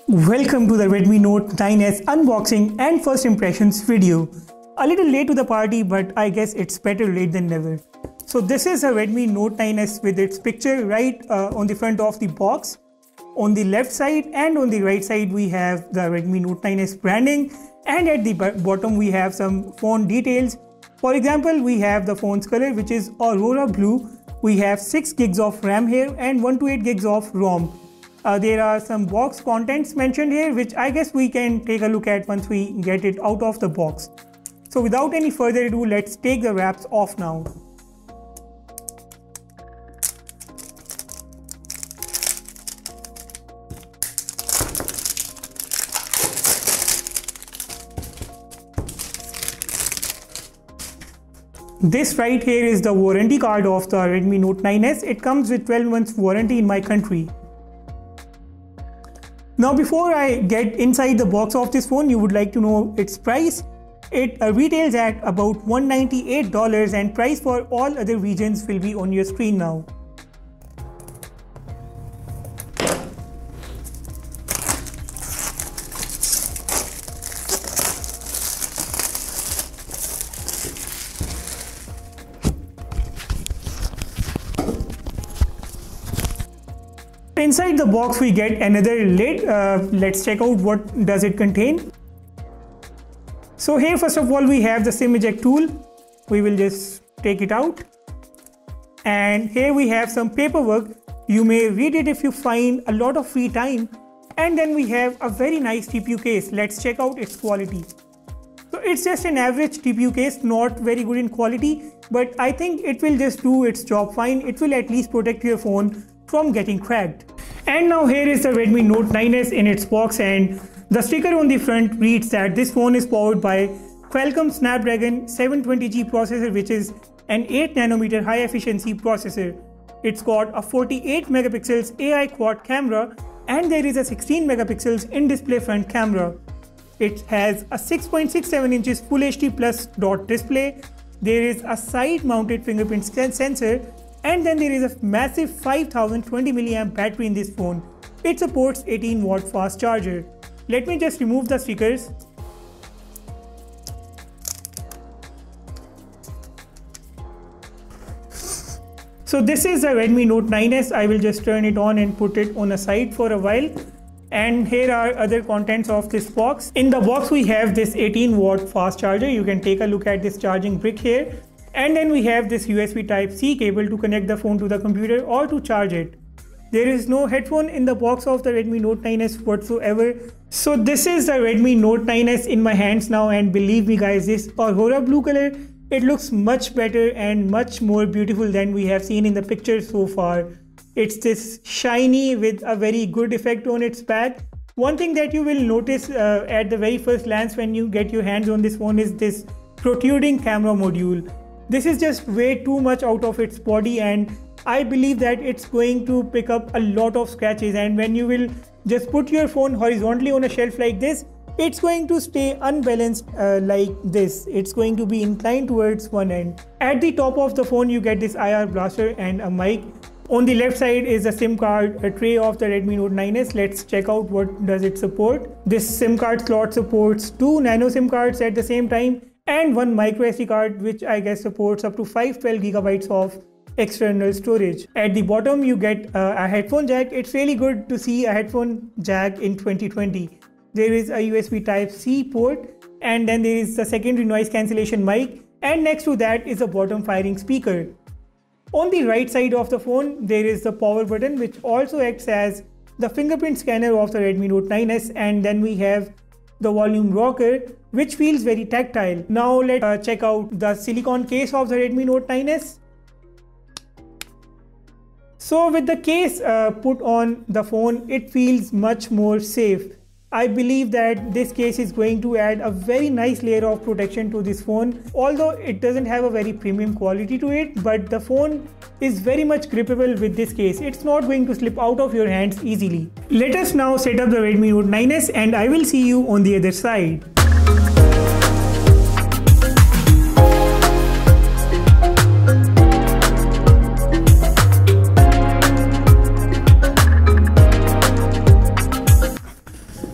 Welcome to the Redmi Note 9S unboxing and first impressions video. A little late to the party, but I guess it's better late than never. So this is a Redmi Note 9S with its picture right on the front of the box. On the left side and on the right side we have the Redmi Note 9S branding, and at the bottom we have some phone details. For example, we have the phone's color, which is Aurora Blue. We have 6 gigs of RAM here and 128 gigs of ROM. There are some box contents mentioned here, which I guess we can take a look at once we get it out of the box. So without any further ado, let's take the wraps off now. This right here is the warranty card of the Redmi Note 9S. It comes with 12 months warranty in my country. Now before I get inside the box of this phone, you would like to know its price. It retails at about $198, and price for all other regions will be on your screen now. Inside the box we get another lid. Let's check out what does it contain. So here first of all we have the SIM eject tool. We will just take it out, and here we have some paperwork. You may read it if you find a lot of free time. And then we have a very nice TPU case. Let's check out its quality. So it's just an average TPU case, not very good in quality, but I think it will just do its job fine. It will at least protect your phone from getting cracked. And now here is the Redmi Note 9S in its box, and the sticker on the front reads that this phone is powered by Qualcomm Snapdragon 720G processor, which is an 8nm high efficiency processor. It's got a 48 megapixels AI quad camera, and there is a 16 megapixels in-display front camera. It has a 6.67 inches Full HD Plus dot display. There is a side mounted fingerprint sensor, and then there is a massive 5020 mAh battery in this phone. It supports 18-watt fast charger. Let me just remove the stickers. So this is the Redmi Note 9S. I will just turn it on and put it on a side for a while. And here are other contents of this box. In the box we have this 18-watt fast charger. You can take a look at this charging brick here. And then we have this USB Type-C cable to connect the phone to the computer or to charge it. There is no headphone in the box of the Redmi Note 9S whatsoever. So this is the Redmi Note 9S in my hands now, and believe me guys, this Aurora Blue color, it looks much better and much more beautiful than we have seen in the picture so far. It's this shiny with a very good effect on its back. One thing that you will notice at the very first glance when you get your hands on this phone is this protruding camera module. This is just way too much out of its body, and I believe that it's going to pick up a lot of scratches, and when you will just put your phone horizontally on a shelf like this, it's going to stay unbalanced like this. It's going to be inclined towards one end. At the top of the phone you get this IR blaster and a mic. On the left side is a SIM card tray of the Redmi Note 9S. Let's check out what does it support. This SIM card slot supports 2 nano SIM cards at the same time, and 1 micro SD card, which I guess supports up to 512 GB of external storage. At the bottom you get a headphone jack. It's really good to see a headphone jack in 2020. There is a USB Type-C port, and then there is the secondary noise cancellation mic, and next to that is a bottom firing speaker. On the right side of the phone there is the power button, which also acts as the fingerprint scanner of the Redmi Note 9S, and then we have the volume rocker, which feels very tactile. Now let's check out the silicone case of the Redmi Note 9S. So with the case put on the phone, it feels much more safe. I believe that this case is going to add a very nice layer of protection to this phone. Although it doesn't have a very premium quality to it, but the phone is very much grippable with this case. It's not going to slip out of your hands easily. Let us now set up the Redmi Note 9S, and I will see you on the other side.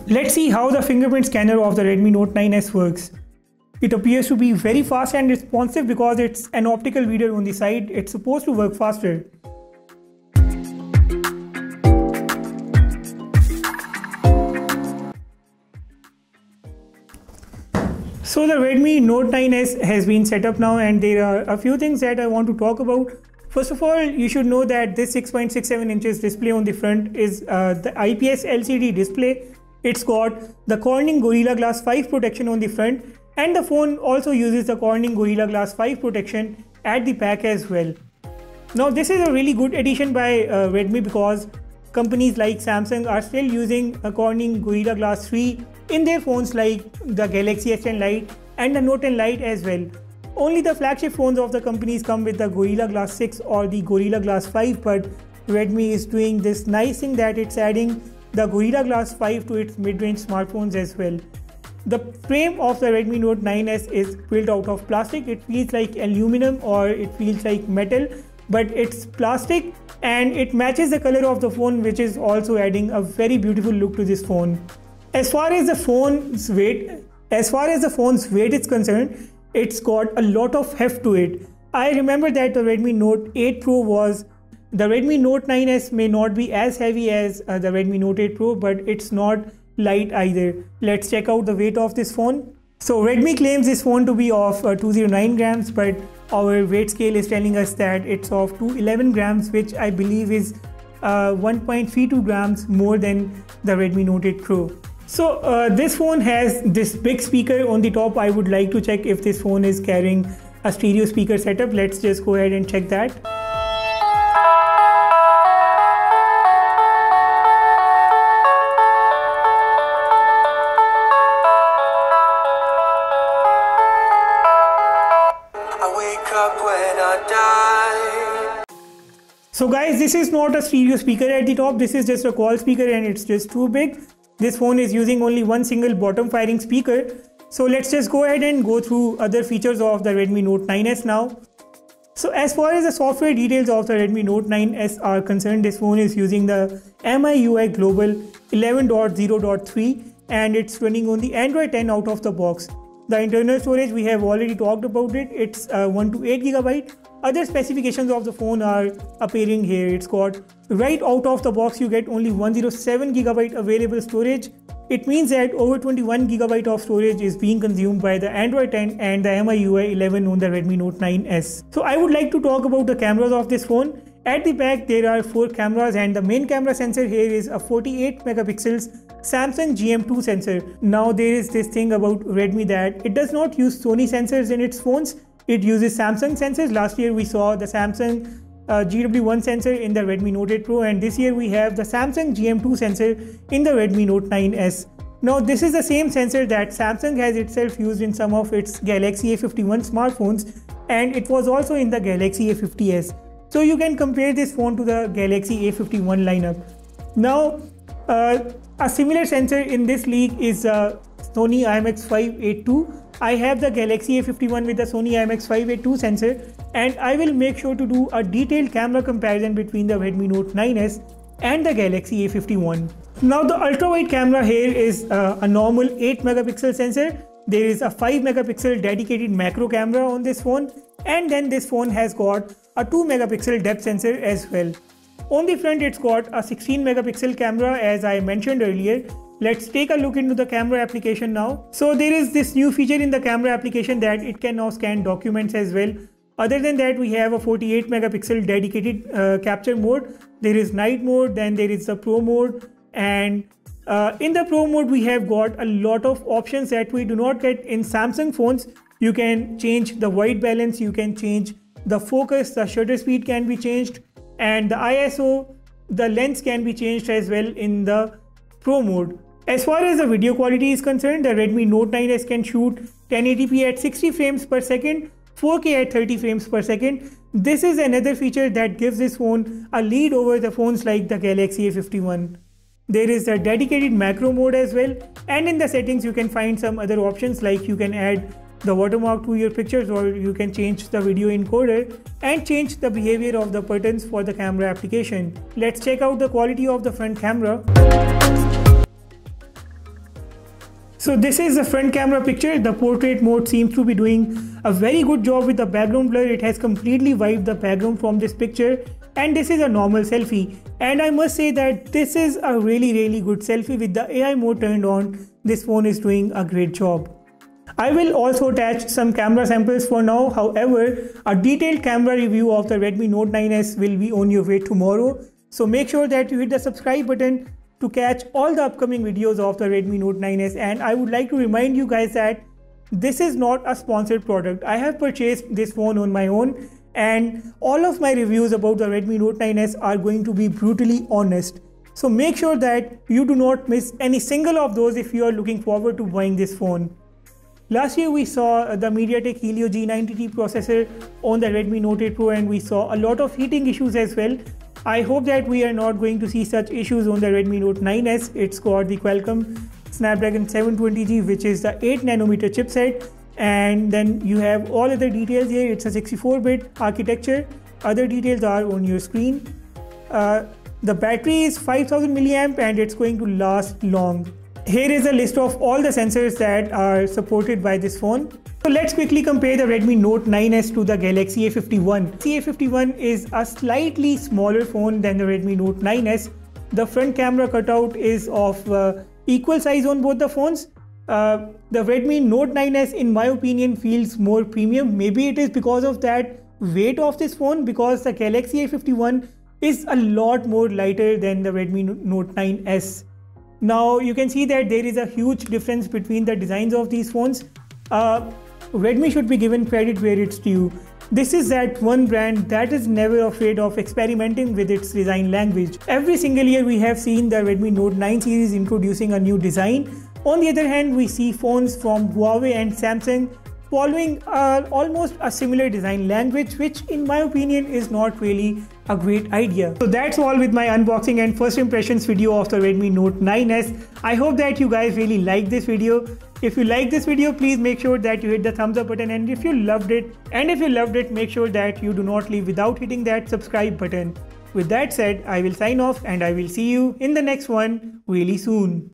Let's see how the fingerprint scanner of the Redmi Note 9S works. It appears to be very fast and responsive because it's an optical reader on the side. It's supposed to work faster. So the Redmi Note 9S has been set up now, and there are a few things that I want to talk about. First of all, you should know that this 6.67 inches display on the front is the IPS LCD display. It's got the Corning Gorilla Glass 5 protection on the front, and the phone also uses the Corning Gorilla Glass 5 protection at the back as well. Now this is a really good addition by Redmi, because companies like Samsung are still using a Corning Gorilla Glass 3 in their phones like the Galaxy S10 Lite and the Note 10 Lite as well. Only the flagship phones of the companies come with the Gorilla Glass 6 or the Gorilla Glass 5, but Redmi is doing this nice thing that it's adding the Gorilla Glass 5 to its mid-range smartphones as well. The frame of the Redmi Note 9S is built out of plastic. It feels like aluminum or it feels like metal, but it's plastic and it matches the color of the phone, which is also adding a very beautiful look to this phone. As far as the phone's weight is concerned, it's got a lot of heft to it. I remember that the Redmi Note 8 Pro was. The Redmi Note 9S may not be as heavy as the Redmi Note 8 Pro, but it's not light either. Let's check out the weight of this phone. So Redmi claims this phone to be of 209 grams, but our weight scale is telling us that it's of 211 grams, which I believe is 1.32 grams more than the Redmi Note 8 Pro. So this phone has this big speaker on the top. I would like to check if this phone is carrying a stereo speaker setup. Let's just go ahead and check that. So guys, this is not a stereo speaker at the top. This is just a quad speaker and it's just too big. This phone is using only one single bottom firing speaker. So let's just go ahead and go through other features of the Redmi Note 9S now. So as far as the software details of the Redmi Note 9S are concerned, this phone is using the MIUI Global 11.0.3 and it's running on the Android 10 out of the box. The internal storage, we have already talked about it. It's 1 to 8 GB. Other specifications of the phone are appearing here. It's got right out of the box you get only 107 GB available storage. It means that over 21 GB of storage is being consumed by the Android 10 and the MIUI 11 on the Redmi Note 9S. So I would like to talk about the cameras of this phone. At the back there are 4 cameras and the main camera sensor here is a 48 megapixels Samsung GM2 sensor. Now there is this thing about Redmi that it does not use Sony sensors in its phones. It uses Samsung sensors. Last year we saw the Samsung GW1 sensor in the Redmi Note 8 Pro, and this year we have the Samsung GM2 sensor in the Redmi Note 9S. Now this is the same sensor that Samsung has itself used in some of its Galaxy A51 smartphones, and it was also in the Galaxy A50s. So you can compare this phone to the Galaxy A51 lineup. Now a similar sensor in this league is Sony IMX582. I have the Galaxy A51 with the Sony IMX582 sensor, and I will make sure to do a detailed camera comparison between the Redmi Note 9S and the Galaxy A51. Now the ultra wide camera here is a normal 8 megapixel sensor. There is a 5 megapixel dedicated macro camera on this phone, and then this phone has got a 2 megapixel depth sensor as well. On the front it's got a 16 megapixel camera as I mentioned earlier. Let's take a look into the camera application now. So there is this new feature in the camera application that it can now scan documents as well. Other than that, we have a 48 megapixel dedicated capture mode. There is night mode, then there is the pro mode, and in the pro mode we have got a lot of options that we do not get in Samsung phones. You can change the white balance, you can change the focus, the shutter speed can be changed, and the ISO, the lens can be changed as well in the pro mode. As far as the video quality is concerned, the Redmi Note 9S can shoot 1080p at 60 frames per second, 4K at 30 frames per second. This is another feature that gives this phone a lead over the phones like the Galaxy A51. There is a dedicated macro mode as well, and in the settings you can find some other options like you can add the watermark to your pictures, or you can change the video encoder and change the behavior of the buttons for the camera application. Let's check out the quality of the front camera. So this is the front camera picture. The portrait mode seems to be doing a very good job with the background blur. It has completely wiped the background from this picture, and this is a normal selfie. And I must say that this is a really good selfie. With the AI mode turned on, this phone is doing a great job. I will also attach some camera samples for now. However, a detailed camera review of the Redmi Note 9s will be on your way tomorrow. So make sure that you hit the subscribe button to catch all the upcoming videos of the Redmi Note 9s. And I would like to remind you guys that this is not a sponsored product. I have purchased this phone on my own, and all of my reviews about the Redmi Note 9s are going to be brutally honest. So make sure that you do not miss any single of those if you are looking forward to buying this phone. Last year we saw the MediaTek Helio G90T processor on the Redmi Note 8 Pro, and we saw a lot of heating issues as well. I hope that we are not going to see such issues on the Redmi Note 9s. It's got the Qualcomm Snapdragon 720G, which is the 8nm chipset, and then you have all other details here. It's a 64-bit architecture. Other details are on your screen. The battery is 5000 mAh and it's going to last long. Here is a list of all the sensors that are supported by this phone. So let's quickly compare the Redmi Note 9s to the Galaxy A51. The A51 is a slightly smaller phone than the Redmi Note 9s. The front camera cutout is of equal size on both the phones. The Redmi Note 9s, in my opinion, feels more premium. Maybe it is because of that weight of this phone, because the Galaxy A51 is a lot more lighter than the Redmi Note 9s. Now you can see that there is a huge difference between the designs of these phones. Redmi should be given credit where it's due. This is that one brand that is never afraid of experimenting with its design language. Every single year we have seen the Redmi Note 9 series introducing a new design. On the other hand, we see phones from Huawei and Samsung following almost a similar design language, which in my opinion is not really a great idea. So that's all with my unboxing and first impressions video of the Redmi Note 9s. I hope that you guys really like this video. If you like this video, please make sure that you hit the thumbs up button, and if you loved it, make sure that you do not leave without hitting that subscribe button. With that said, I will sign off and I will see you in the next one really soon.